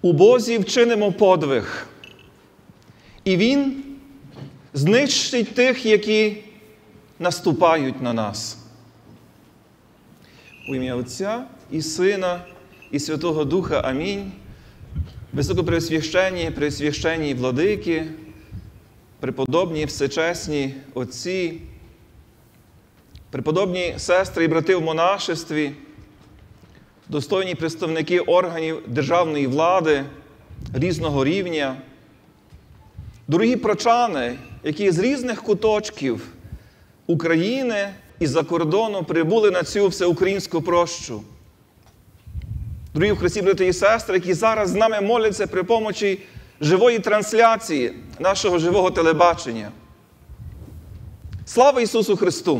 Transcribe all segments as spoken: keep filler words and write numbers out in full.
У Бозі вчинимо подвиг, і Він знищить тих, які наступають на нас. У ім'я Отця і Сина, і Святого Духа. Амінь. Високопреосвященні, пресвященні владики, преподобні, всечесні отці, преподобні сестри і брати в монашестві, достойні представники органів державної влади різного рівня, дорогі прочани, які з різних куточків України і за кордону прибули на цю всеукраїнську прощу. Дорогі в Христі, брати і сестри, які зараз з нами моляться при помочі живої трансляції нашого живого телебачення. Слава Ісусу Христу!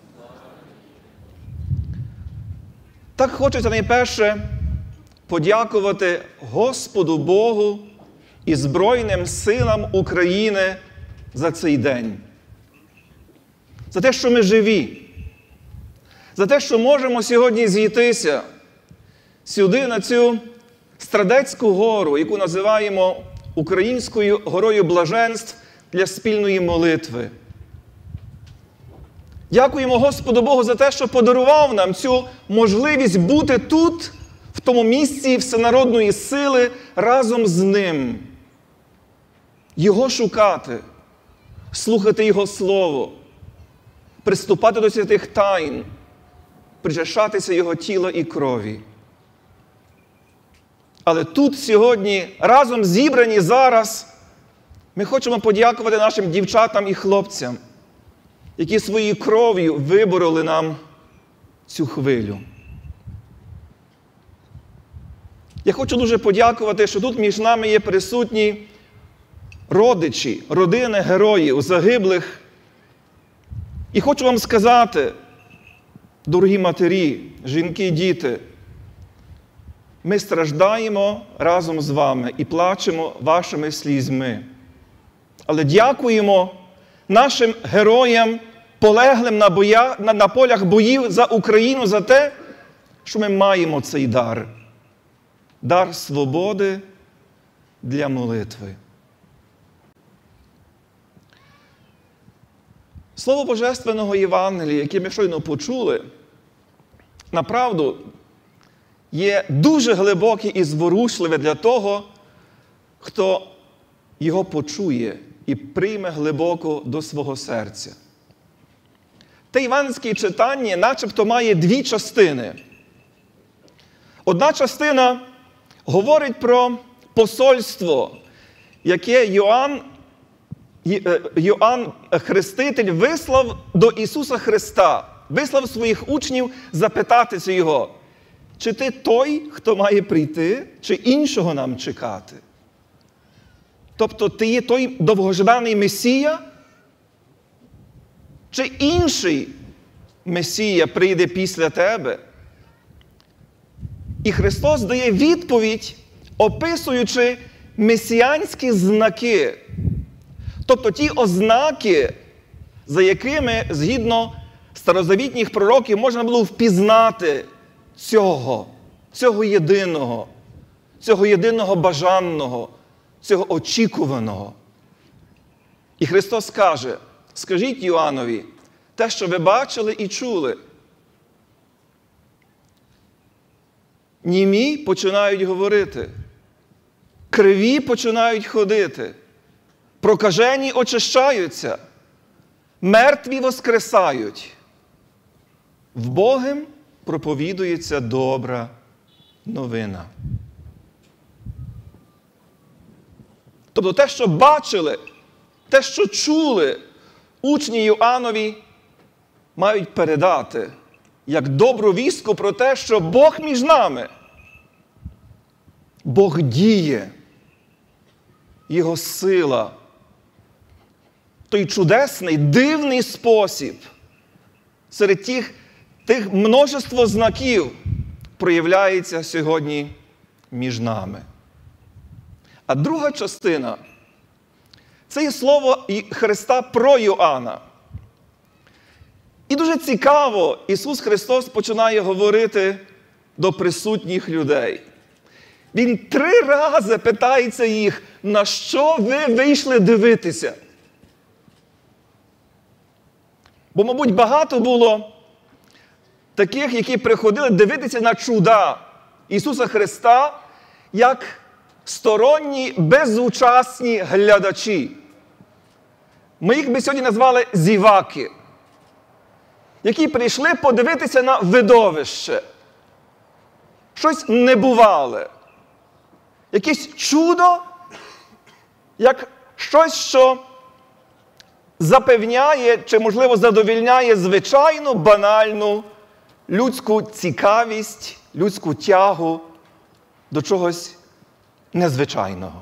Так хочеться найперше подякувати Господу Богу і Збройним силам України за цей день. За те, що ми живі. За те, що можемо сьогодні зійтися сюди, на цю Страдецьку гору, яку називаємо Українською горою блаженств для спільної молитви. Дякуємо Господу Богу за те, що подарував нам цю можливість бути тут, в тому місці всенародної сили, разом з Ним. Його шукати, слухати Його Слово, приступати до святих тайн, причащатися Його тіла і крові. Але тут сьогодні, разом зібрані зараз, ми хочемо подякувати нашим дівчатам і хлопцям, які своєю кров'ю вибороли нам цю хвилю. Я хочу дуже подякувати, що тут між нами є присутні родичі, родини героїв, загиблих. І хочу вам сказати, дорогі матері, жінки, діти, ми страждаємо разом з вами і плачемо вашими слізьми. Але дякуємо нашим героям, полеглим на, боя, на, на полях боїв за Україну, за те, що ми маємо цей дар. Дар свободи для молитви. Слово Божественного Євангелія, яке ми щойно почули, направду є дуже глибоке і зворушливе для того, хто його почує і прийме глибоко до свого серця. Те євангельське читання начебто має дві частини. Одна частина говорить про посольство, яке Йоанн, Йоанн Хреститель вислав до Ісуса Христа, вислав своїх учнів запитатися Його, чи ти той, хто має прийти, чи іншого нам чекати? Тобто ти є той довгожданий Месія, чи інший Месія прийде після тебе? І Христос дає відповідь, описуючи месіанські знаки. Тобто ті ознаки, за якими, згідно старозавітніх пророків, можна було впізнати цього, цього єдиного, цього єдиного бажаного, цього очікуваного. І Христос каже, скажіть Йоаннові, те, що ви бачили і чули. Німі починають говорити, криві починають ходити, прокажені очищаються, мертві воскресають. Вбогим проповідується добра новина. Тобто те, що бачили, те, що чули, учні Йоаннові мають передати як добру вістку про те, що Бог між нами. Бог діє. Його сила. Той чудесний, дивний спосіб серед тих, тих множество знаків проявляється сьогодні між нами. А друга частина – це є слово Христа про Йоанна. І дуже цікаво, Ісус Христос починає говорити до присутніх людей. Він три рази питається їх, на що ви вийшли дивитися? Бо, мабуть, багато було таких, які приходили дивитися на чуда Ісуса Христа, як сторонні, безучасні глядачі. Ми їх би сьогодні назвали зіваки, які прийшли подивитися на видовище. Щось небувале. Якесь чудо, як щось, що запевняє, чи, можливо, задовільняє звичайну, банальну людську цікавість, людську тягу до чогось незвичайного.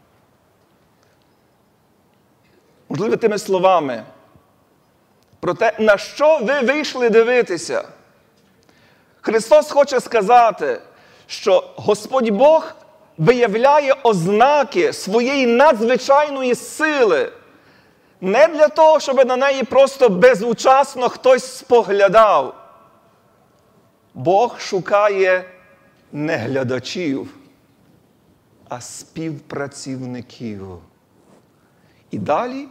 Можливо, тими словами про те, на що ви вийшли дивитися. Христос хоче сказати, що Господь Бог виявляє ознаки своєї надзвичайної сили не для того, щоб на неї просто безучасно хтось споглядав. Бог шукає не глядачів, а співпрацівників. І далі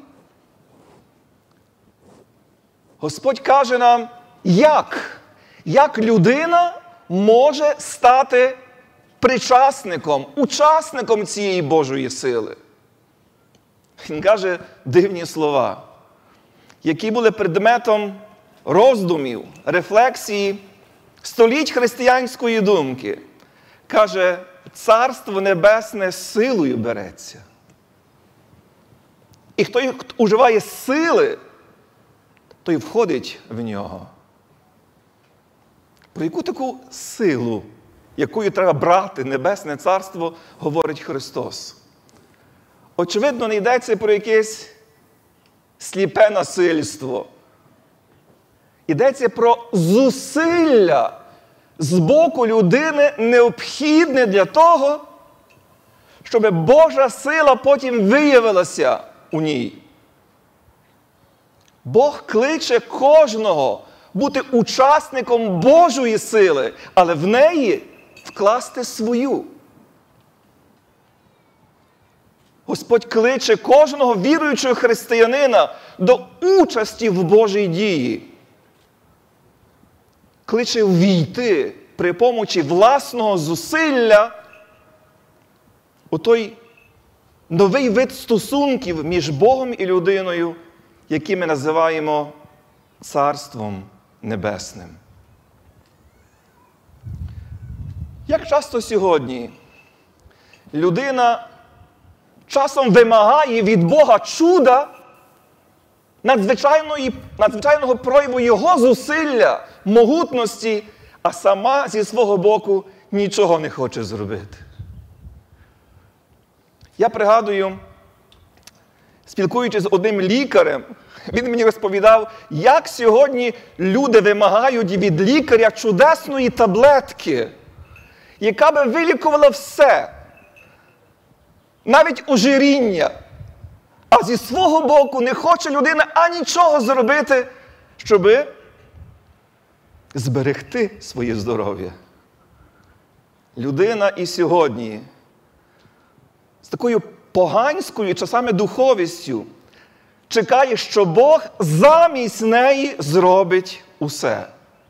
Господь каже нам, як? Як людина може стати причасником, учасником цієї Божої сили? Він каже дивні слова, які були предметом роздумів, рефлексії століть християнської думки. Каже, Царство Небесне силою береться. І хто уживає сили, той входить в нього. Про яку таку силу, якою треба брати Небесне Царство, говорить Христос? Очевидно, не йдеться про якесь сліпе насильство. Йдеться про зусилля з боку людини, необхідне для того, щоб Божа сила потім виявилася у ній. Бог кличе кожного бути учасником Божої сили, але в неї вкласти свою. Господь кличе кожного віруючого християнина до участі в Божій дії. Кличе ввійти при помочі власного зусилля у той новий вид стосунків між Богом і людиною, який ми називаємо Царством Небесним. Як часто сьогодні людина часом вимагає від Бога чуда, надзвичайного прояву Його зусилля, могутності, а сама зі свого боку нічого не хоче зробити. Я пригадую, спілкуючись з одним лікарем, він мені розповідав, як сьогодні люди вимагають від лікаря чудесної таблетки, яка би вилікувала все, навіть ожиріння. А зі свого боку не хоче людина анічого зробити, щоби зберегти своє здоров'я. Людина і сьогодні з такою поганською часами духовістю чекає, що Бог замість неї зробить усе.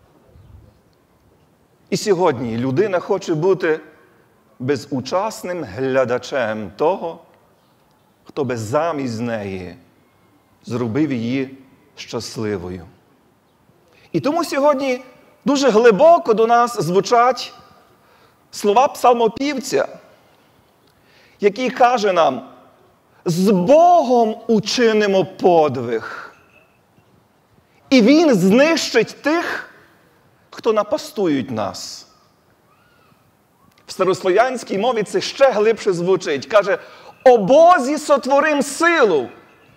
І сьогодні людина хоче бути безучасним глядачем того, хто би замість неї зробив її щасливою. І тому сьогодні дуже глибоко до нас звучать слова псалмопівця, який каже нам, з Богом учинимо подвиг, і Він знищить тих, хто напастують нас. В старослов'янській мові це ще глибше звучить. Каже, о Бозі сотворим силу,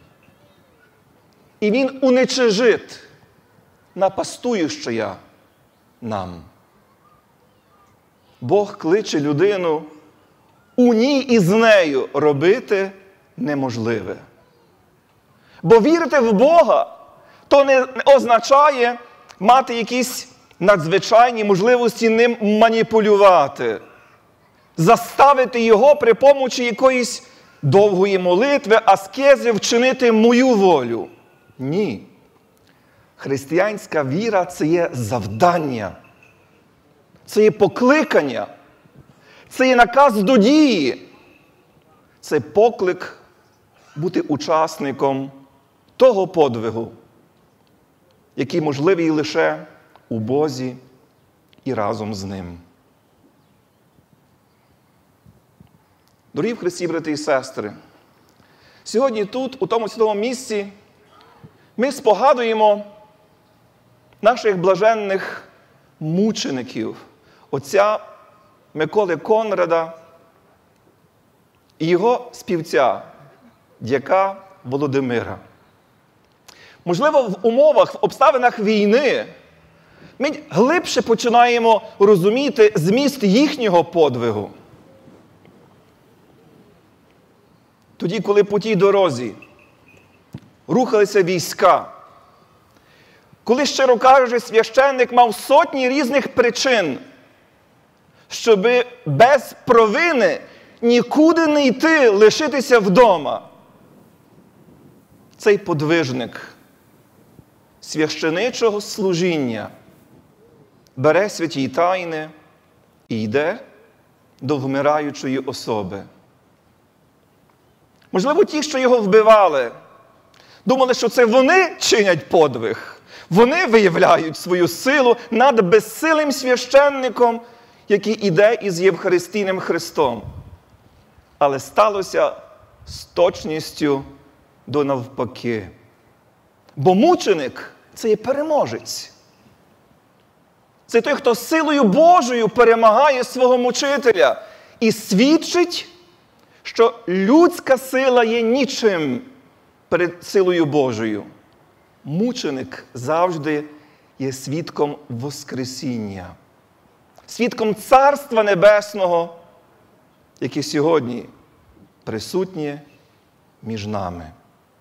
і Він уничижить напастуючая нам. Бог кличе людину у ній і з нею робити неможливе. Бо вірити в Бога, то не означає мати якісь надзвичайні можливості ним маніпулювати. заставити його при помочі якоїсь довгої молитви, аскези вчинити мою волю. Ні. Християнська віра – це є завдання, це є покликання, це є наказ до дії, це поклик бути учасником того подвигу, який можливий лише у Бозі і разом з Ним. Дорогі в Христі, брати і сестри, сьогодні тут, у тому святому місці, ми спогадуємо наших блаженних мучеників, отця Миколи Конрада і його співця, дяка Володимира. Можливо, в умовах, в обставинах війни ми глибше починаємо розуміти зміст їхнього подвигу. Тоді, коли по тій дорозі рухалися війська, коли, щиро кажучи, священник мав сотні різних причин, щоби без провини нікуди не йти, лишитися вдома. Цей подвижник священичого служіння бере святі тайни і йде до вмираючої особи. Можливо, ті, що його вбивали, думали, що це вони чинять подвиг. Вони виявляють свою силу над безсилим священником, який іде із Євхаристійним Христом. Але сталося з точністю до навпаки. Бо мученик – це є переможець. Це той, хто силою Божою перемагає свого мучителя і свідчить, що людська сила є нічим перед силою Божою. Мученик завжди є свідком Воскресіння, свідком Царства Небесного, яке сьогодні присутнє між нами.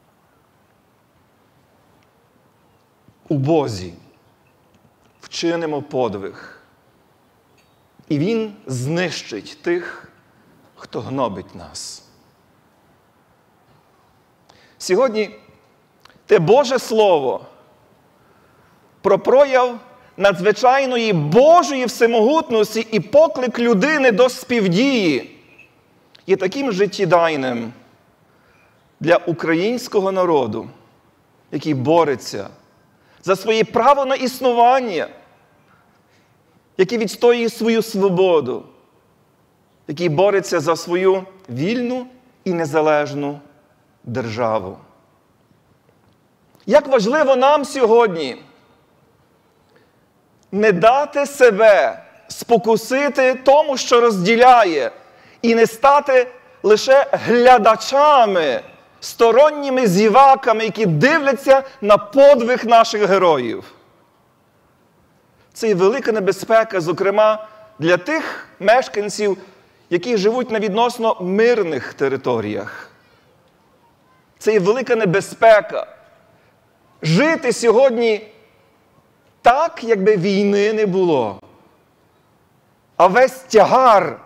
У Бозі вчинимо подвиг, і Він знищить тих, хто гнобить нас. Сьогодні те Боже Слово про прояв надзвичайної Божої всемогутності і поклик людини до співдії є таким життєдайним для українського народу, який бореться за своє право на існування, який відстоює свою свободу, який бореться за свою вільну і незалежну державу. Як важливо нам сьогодні не дати себе спокусити тому, що розділяє, і не стати лише глядачами, сторонніми зіваками, які дивляться на подвиг наших героїв. Це є велика небезпека, зокрема, для тих мешканців, які живуть на відносно мирних територіях. Це є велика небезпека. Жити сьогодні так, якби війни не було. А весь тягар,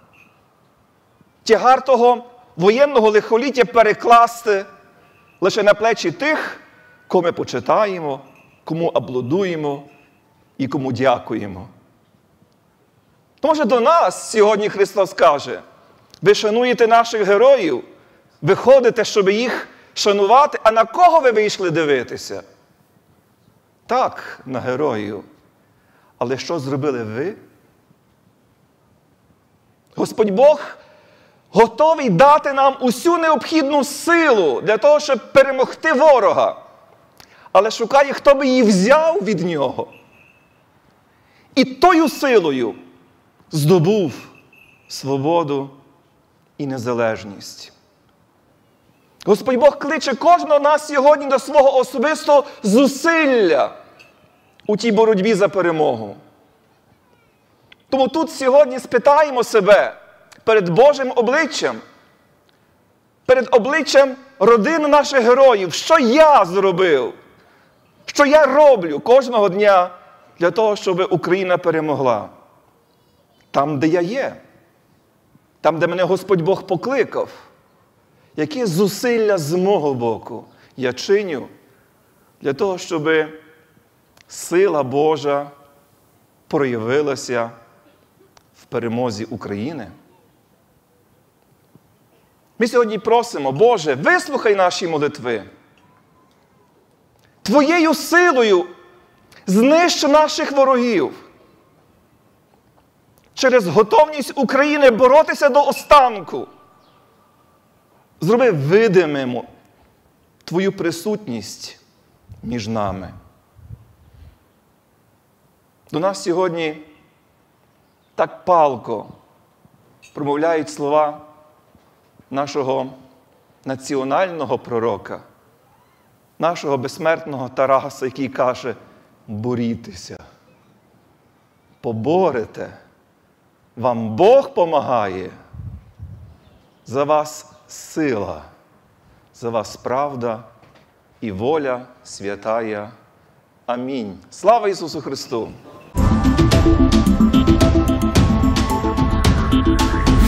тягар того воєнного лихоліття перекласти лише на плечі тих, кого ми почитаємо, кому аплодуємо і кому дякуємо. Тому що до нас сьогодні Христос каже: ви шануєте наших героїв, ви ходите, щоб їх шанувати, а на кого ви вийшли дивитися? Так, на героїв. Але що зробили ви? Господь Бог готовий дати нам усю необхідну силу для того, щоб перемогти ворога. Але шукає, хто би її взяв від нього. І тою силою здобув свободу і незалежність. Господь Бог кличе кожного нас сьогодні до свого особистого зусилля у тій боротьбі за перемогу. Тому тут сьогодні спитаємо себе перед Божим обличчям, перед обличчям родин наших героїв, що я зробив, що я роблю кожного дня для того, щоб Україна перемогла. Там, де я є. там, де мене Господь Бог покликав, які зусилля з мого боку я чиню для того, щоб сила Божа проявилася в перемозі України. Ми сьогодні просимо, Боже, вислухай наші молитви. Твоєю силою знищ наших ворогів. Через готовність України боротися до останку. Зроби видимим Твою присутність між нами. До нас сьогодні так палко промовляють слова нашого національного пророка, нашого безсмертного Тараса, який каже: борітеся, поборете, вам Бог помагає, за вас сила, за вас правда і воля святая. Амінь. Слава Ісусу Христу!